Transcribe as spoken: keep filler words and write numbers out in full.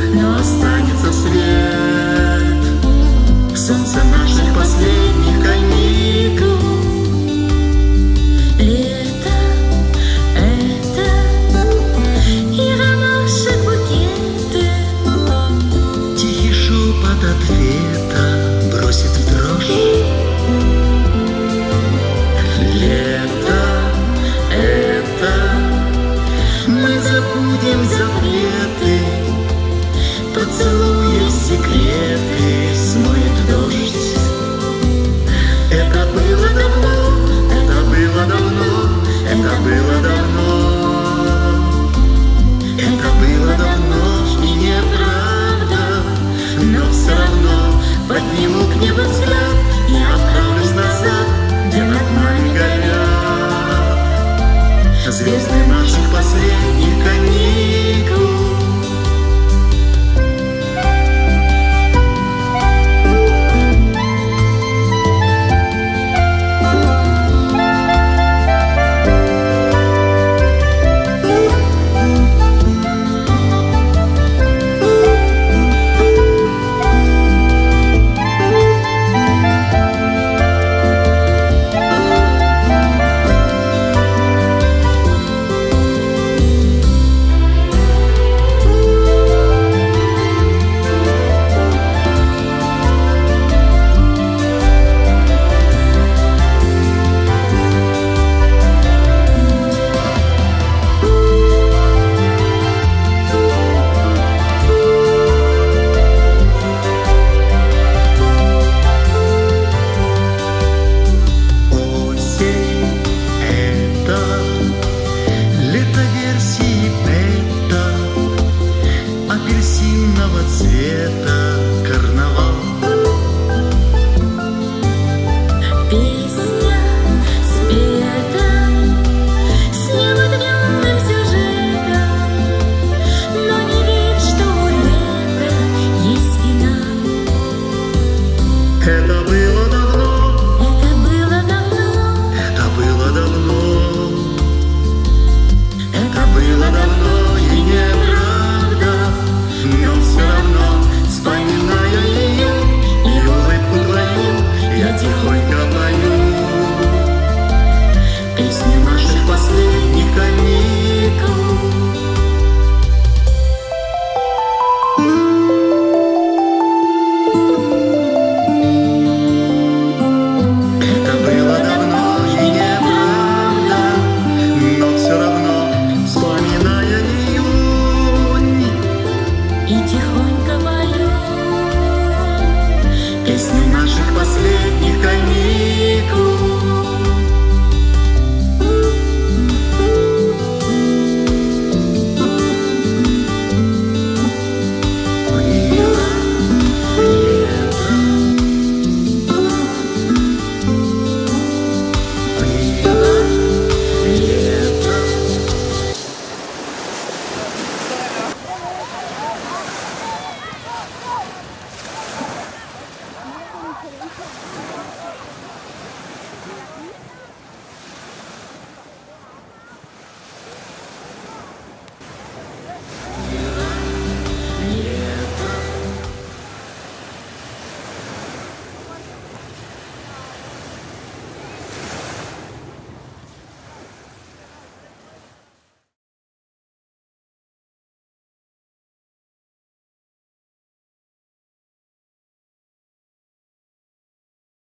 но останется свет. Солнце наших последних каникул. Лето — это и ромашек букеты. Тихий шепот ответа бросит в дрожь. Лето — это мы забудем запреты, поцелуев секреты смоет дождь. Это было давно, это было давно, это было давно. Это было давно и неправда, но все равно подниму к небу взгляд и отправлюсь назад, где над нами горят звезды наших последних каникул. Апельсинового цвета карнавал. Песня спета с необыкновенным сюжетом, но не верь, что у лета есть финал. Это было давно, Это было давно, это было давно, это было давно и неправда, но все равно вспоминаю ее и улыбку твою я тихонько пою. песня